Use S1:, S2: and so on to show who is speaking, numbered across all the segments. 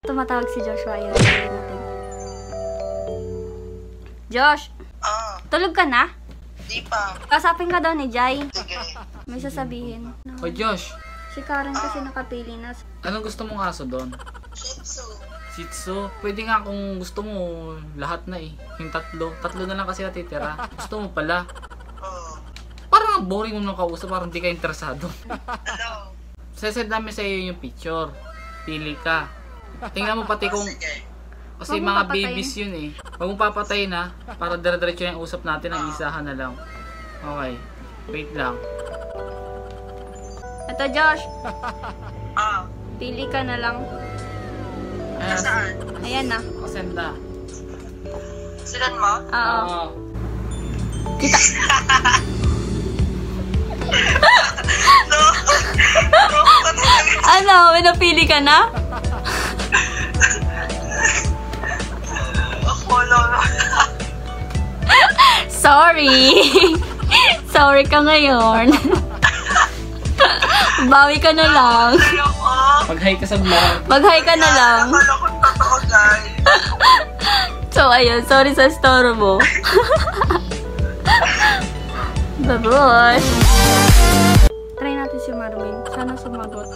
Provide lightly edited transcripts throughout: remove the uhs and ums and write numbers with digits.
S1: Tumatawag si Joshua. Ayun, sabihin natin. Josh! Tulog ka na?
S2: Di pa.
S1: Kasapin ka daw ni Jai.
S2: Sige.
S1: May sasabihin.
S3: O Josh,
S1: Si Karen kasi nakapili na.
S3: anong gusto mong aso doon?
S2: Shih Tzu.
S3: Shih Tzu? Pwede nga kung gusto mo, lahat na eh. Yung tatlo. Tatlo na lang kasi natitira. Gusto mo pala.
S2: Oh.
S3: Parang boring mo nung kausap, parang di ka interesado.
S2: Hello.
S3: Sesend namin sa iyo yung picture. Pili ka. Tingnan mo pati kung...
S2: Sige.
S3: Kasi
S1: Huwag mo
S3: mga
S1: papatayin.
S3: babies yun eh. Huwag mong papatayin ha. Para dire-diretso yung usap natin ang isahan na lang. Okay. Wait lang.
S1: Ito, Josh.
S2: Pili
S1: Pili ka na lang.
S3: Ayan.
S2: Saan?
S1: Ayan na.
S3: Send na.
S2: Silan mo?
S1: Oo.
S3: Oo.
S1: Kita.
S2: No. No.
S1: Ano? May napili ka na?
S2: Ako, no.
S1: Sorry. Sorry ka ngayon. Bawi ka na lang.
S2: Ayoko.
S3: Mag-hi ka sa vlog.
S1: Mag-hi ka na lang.
S2: Akala ko totoo, guys.
S1: So, ayun. Sorry sa store mo. Bye-bye. Try natin si Marvin. Sana sumagot.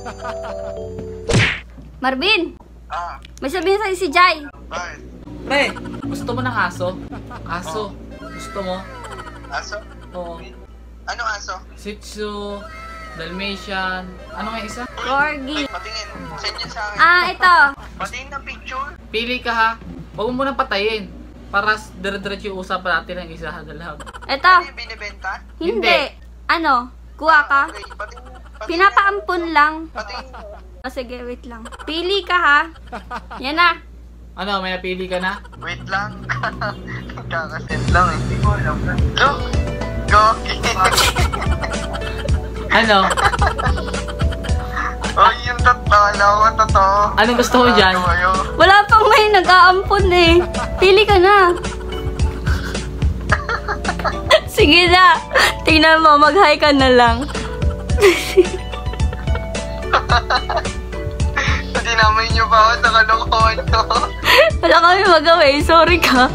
S1: Marvin! May sabihin sa'yo si Jai.
S2: Bakit?
S3: Pre, gusto mo ng aso? Aso. Gusto mo?
S2: Aso?
S3: Oo.
S2: Ano aso?
S3: Shih Tzu, Dalmatian. Ano nga isa?
S1: Corgi.
S2: Patingin. Send yun sa akin.
S1: Ah, ito.
S2: Patingin ng picture.
S3: Pili ka ha. Huwag mo munang patayin. Para dire-diretso yung usapan natin ng isahan na lang.
S1: Ito.
S2: Ano yung binibenta?
S1: Hindi. Ano? Kuha ka?
S2: Okay, patingin.
S1: Pinapaampun lang.
S2: Patingin mo.
S1: O, sige, wait lang. Pili ka ha. Yan na.
S3: Ano, may napili ka na?
S2: Wait lang. Kakasend lang eh. Hindi ko alam na. Look! Goki!
S3: Ano?
S2: Oh, yung totoo. Alam ko totoo.
S3: Anong gusto mo dyan?
S2: Ano kayo?
S1: Wala pang may nag-aampun eh. Pili ka na. Sige na. Tingnan mo, mag-hi ka na lang.
S2: Dinamay niyo pa ako sa kalokohan ko.
S1: Wala kami magawa eh. Sorry ka.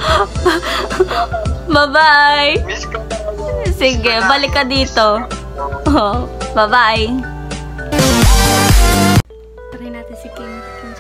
S1: Bye-bye.
S2: Miss ko na.
S1: Sige, balik ka dito. Oh, bye-bye. Try natin si Kim.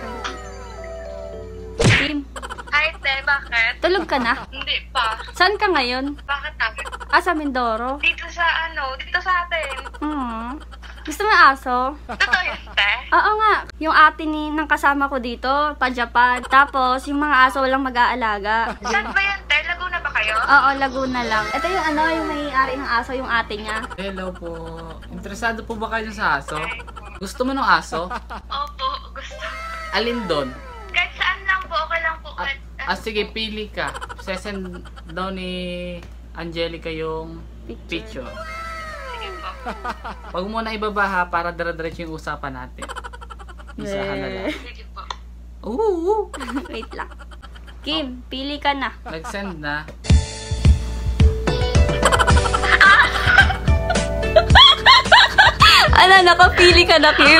S1: Kim,
S4: Hi, Te. Bakit?
S1: tulog ka na?
S4: Hindi pa.
S1: Saan ka ngayon?
S4: Bakit namin?
S1: Ah, sa Mindoro.
S4: Dito sa dito sa atin.
S1: Gusto mo yung aso?
S4: Totoo yun, Te?
S1: Oo nga. Yung ate ng kasama ko dito, pa-Japan. Tapos, yung mga aso walang mag-aalaga.
S4: Saan ba yan, Te? Laguna ba kayo?
S1: Oo, Laguna lang. Ito yung yung may-ari ng aso, yung ate niya.
S3: Hello po. Interesado po ba kayo sa aso? Gusto mo ng aso?
S4: Opo, gusto.
S3: Alin doon?
S4: Kahit saan lang po, okay lang po. Kahit,
S3: Sige, pili ka. Sesend daw ni Angelica yung picture.
S4: Sige po.
S3: Huwag mo na ibaba ha, para dire-diretso yung usapan natin. Isahan na lang.
S4: Sige po.
S3: Oo!
S1: Wait lang. Kim, pili ka na.
S3: Nag-send na.
S1: Ano, nakapili ka na, Kim?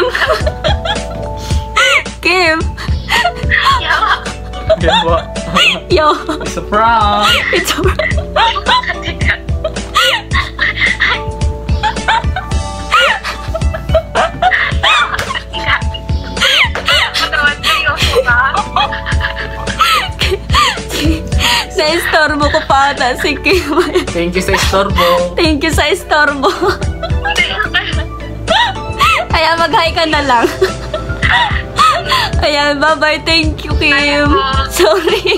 S1: Kim!
S4: Yawa.
S3: Ganda.
S1: Yo!
S3: It's a prank!
S1: It's alright.
S4: Teka. Teka. Matawa, seryoso ka?
S1: Na-istorbo ko pa ata si Kim.
S3: Thank you sa istorbo.
S1: Thank you sa istorbo. Kaya mag-hi ka na lang. Ayan, bye-bye. Thank you, Kim. Sorry.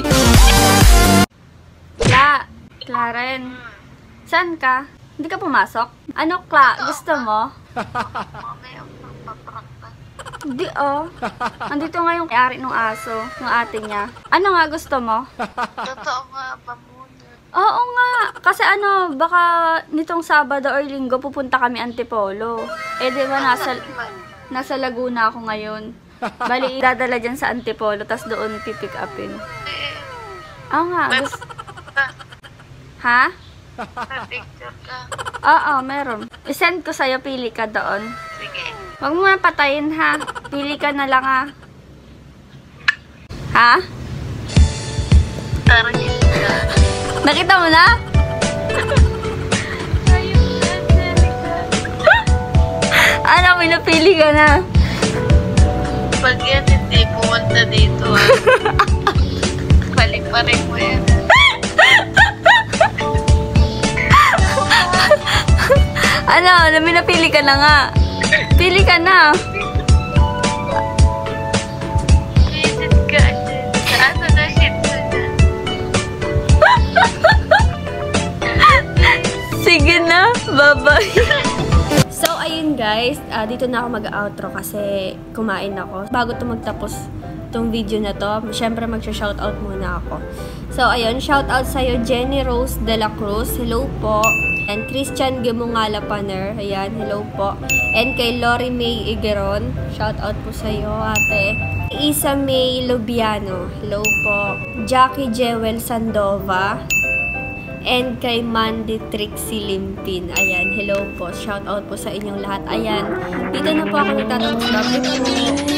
S1: Claren. Saan ka? Hindi ka pumasok? Ano, gusto mo?
S4: Mamaya, papaprank ka.
S1: Hindi, oh. Andito nga yung may-ari ng aso, ng ate niya. Ano nga gusto mo?
S4: Totoo nga ba muna?
S1: Oo nga. Kasi baka nitong Sabado or Linggo pupunta kami Antipolo. Eh, di ba nasa Laguna ako ngayon. Bali, dadala dyan sa Antipolo, tas doon pipick upin. Oo nga. Ha?
S4: May picture ka.
S1: Oo, meron. I-send ko sa'yo, pili ka doon.
S4: Sige.
S1: Huwag mo na patayin ha. Pili ka na lang ha. Ha?
S4: Target ka.
S1: Nakita mo na?
S4: Ayun, Angelica.
S1: Ano, may napili ka na?
S4: Pag yan hindi pumunta dito, balik-balik mo yan.
S1: Ano, may napili ka na nga. Pili ka na.
S4: Visit ka, Angelica. Ano na shit na dyan?
S1: Sige na, bye-bye. So, ayun guys, dito na ako mag-outro kasi kumain ako. Bago to magtapos tong video na to, syempre mag-shoutout muna ako. So, ayun, shoutout sa'yo, Jenny Rose de la Cruz. Hello po. And Christian Gemungala Paner. Ayan, hello po. And kay Lori May Igeron. Shoutout po sa'yo, ate. Isa May Lubiano. Hello po. Jackie Jewel Sandova. And kay Mandy Trixie Limpin. Ayan, hello po. Shoutout po sa inyong lahat. Ayan, dito na po ako nagtatapos. Love you po.